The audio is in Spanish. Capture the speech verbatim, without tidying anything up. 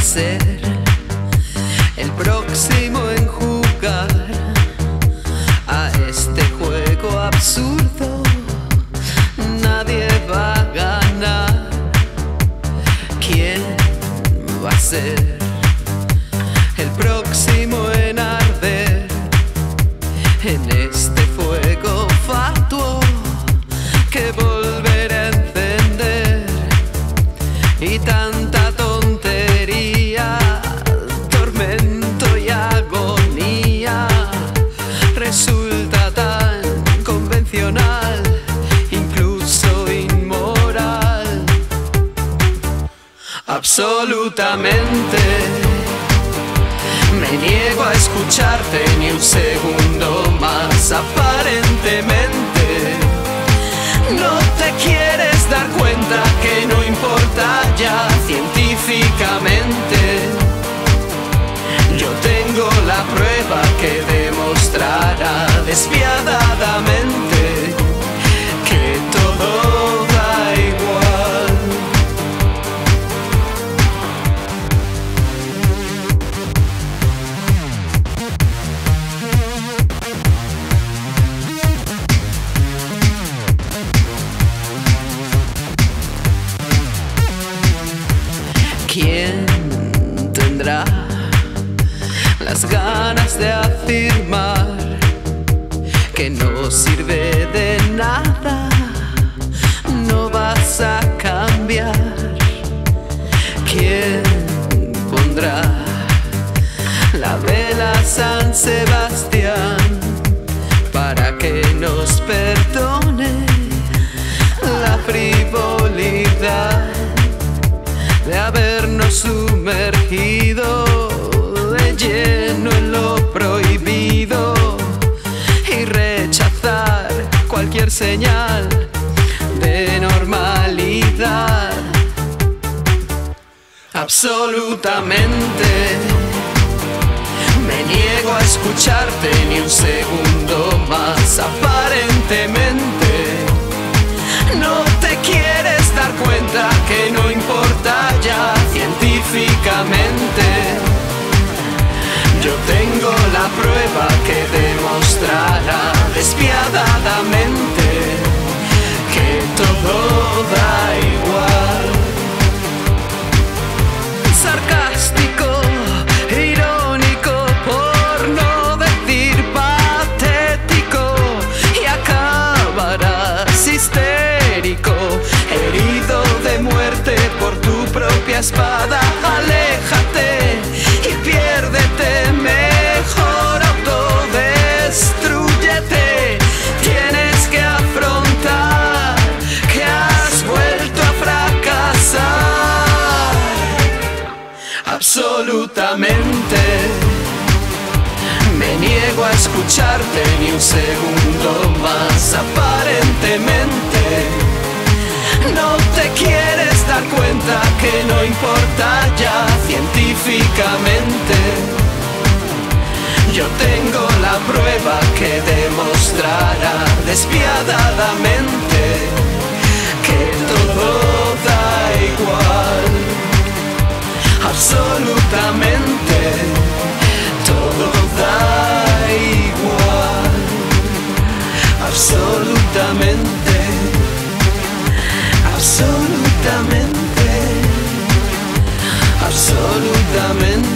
ser el próximo en jugar a este juego absurdo. Nadie va a ganar. ¿Quién va a ser el próximo en arder en este fuego fatuo que volverá a encender? Y tanta tontería, tormento y agonía resulta tan convencional, incluso inmoral. Absolutamente me niego a escucharte ni un segundo más. Aparentemente no te quieres dar cuenta que no importa ya científicamente. Yo tengo la prueba que demostrará despiadadamente que todo da igual. ¿Quién tendrá las ganas de afirmar que no sirve de nada? No vas a cambiar. ¿Quién pondrá la vela a San Sebastián para que nos perdone la frivolidad de habernos sumergido de lleno en lo prohibido y rechazar cualquier señal de normalidad? Absolutamente me niego a escucharte ni un segundo más. Aparentemente no te quieres dar cuenta que no importa ya científicamente. Yo tengo la prueba que demostrará despiadadamente que todo da igual. Sarcástico, irónico, por no decir patético, y acabarás histérico, herido de muerte por tu propia espada. Aléjate y piérdete, mejor autodestrúyete. Tienes que afrontar que has vuelto a fracasar. Absolutamente me niego a escucharte ni un segundo más. Aparentemente no te quieres dar cuenta que no importa ya científicamente. Yo tengo la prueba que demostrará despiadadamente que todo da igual. Absolutamente todo da igual. Absolutamente, absolutamente, absolutamente.